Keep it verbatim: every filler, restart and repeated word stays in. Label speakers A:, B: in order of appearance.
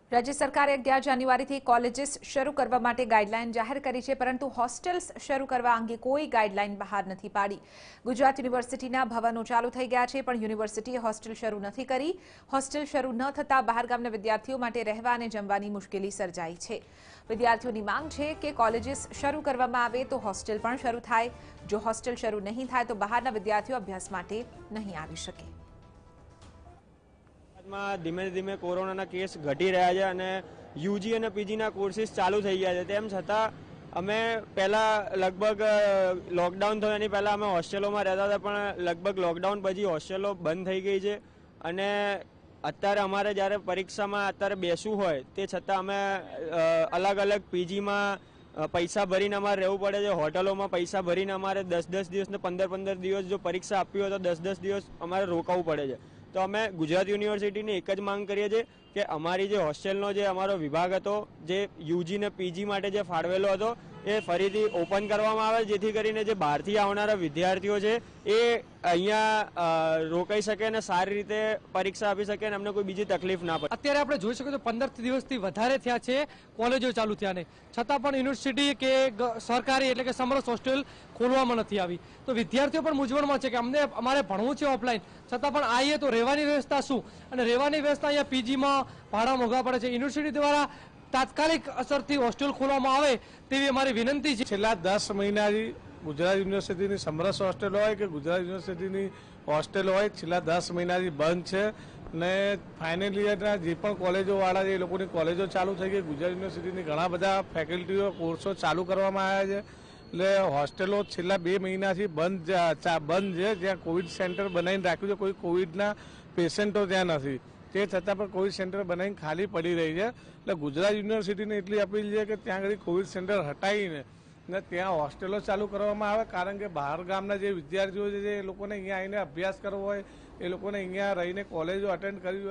A: राज्य सरकारे अगियार जान्युआरीથી કોલેજીસ શરૂ કરવા માટે ગાઈડલાઈન જાહેર કરી છે, પરંતુ હોસ્ટેલ્સ શરૂ કરવા અંગે કોઈ ગાઈડલાઈન બહાર નથી પાડી। ગુજરાત યુનિવર્સિટીના ભવનો ચાલુ થઈ ગયા છે, પણ યુનિવર્સિટીએ હોસ્ટેલ શરૂ નથી કરી। હોસ્ટેલ શરૂ ન થતા બહારગામના વિદ્યાર્થીઓ માટે રહેવા અને જમવાની મુશ્કેલી સર્જાઈ છે। વિદ્યાર્થીઓની માંગ છે કે કોલેજીસ શરૂ કરવામાં આવે તો હોસ્ટેલ પણ શરૂ થાય। જો હોસ્ટેલ શરૂ નહીં થાય તો બહારના વિદ્યાર્થીઓ અભ્યાસ માટે નહીં આવી શકે।
B: धीमे धीमे कोरोना केस घटी रहा है और यूजी और पीजी कोर्सिस चालू थी गया है। तेम छतां अमे पहला लगभग लॉकडाउन थयो एनी पहला अमे होस्टेलों में रहता था, पण लगभग लॉकडाउन पछी होस्टेलो बंद थई गई है। अने अत्यारे अमारे ज्यारे परीक्षा में अत्यारे बेसवुं होय ते छतां अमे अलग अलग पीजी में पैसा भरीने अमारे रहेवुं पड़े छे। होटलों में पैसा भरीने अमारे दस दस दिवस ने पंदर पंदर दिवस जो परीक्षा आपी हो तो दस दस दिवस अमारे रोकावुं पड़े छे। तो अमे गुजरात यूनिवर्सिटी ने एक ज मांग करीए छे कि अमारी जे होस्टेलनो जे अमारो विभाग हतो, जे यूजी ने पीजी माटे जे फाळवेलो हतो ए फरीथी ओपन करवामां आवे, जेथी करीने जे बहारथी आवनारा विद्यार्थीओ छे ए अहींया रोकाई शके अने सारी रीते परीक्षा आपी शके अने अમને કોઈ બીજી તકલીફ ના પડે।
C: અત્યારે આપણે જોઈ શકો છો पंदर દિવસથી વધારે થયા છે કોલેજો ચાલુ થયા ને, છતાં પણ યુનિવર્સિટી કે સરકારી એટલે કે સમરસ હોસ્ટેલ ખોલવામાં નથી આવી। તો વિદ્યાર્થીઓ પણ મૂંઝવણમાં છે કે અમને અમારે ભણવું છે ઓફલાઈન, છતાં પણ આવીએ તો રહેવાની વ્યવસ્થા શું, અને રહેવાની વ્યવસ્થા અહીંયા પીજીમાં ભાડા મોંઘા પડે છે। યુનિવર્સિટી દ્વારા તાત્કાલિક અસરથી હોસ્ટેલ ખોલવામાં આવે તેવી અમારી વિનંતી છે।
D: છેલ્લા દસ મહિનાથી ગુજરાત યુનિવર્સિટીની સમરસ હોસ્ટેલ હોય કે ગુજરાત યુનિવર્સિટીની હોસ્ટેલ હોય છેલ્લા દસ મહિનાથી બંધ છે ને ફાઇનલ યરના જે પણ કોલેજોવાળા છે એ લોકોની કોલેજો ચાલુ થઈ ગઈ। ગુજરાત યુનિવર્સિટીની ઘણા બધા ફેકલ્ટીઓ કોર્સો ચાલુ કરવામાં આવ્યા છે, એટલે હોસ્ટેલો છેલ્લા બે મહિનાથી બંધ બંધ છે। જ્યાં કોવિડ સેન્ટર બનાવીને રાખ્યું છે, કોઈ કોવિડના પેશન્ટો ત્યાં નથી, તે છતાં પણ કોવિડ સેન્ટર બનાવીને ખાલી પડી રહી છે। એટલે ગુજરાત યુનિવર્સિટીને એટલી અપીલ છે કે ત્યાં આગળ કોવિડ સેન્ટર હટાવીને ને ત્યાં હોસ્ટેલો ચાલુ કરવામાં આવે, કારણ કે બહાર ગામના જે વિદ્યાર્થીઓ છે એ લોકોને અહીંયા આવીને અભ્યાસ કરવો હોય, એ લોકોને અહીંયા રહીને કોલેજો અટેન્ડ કરવી હોય।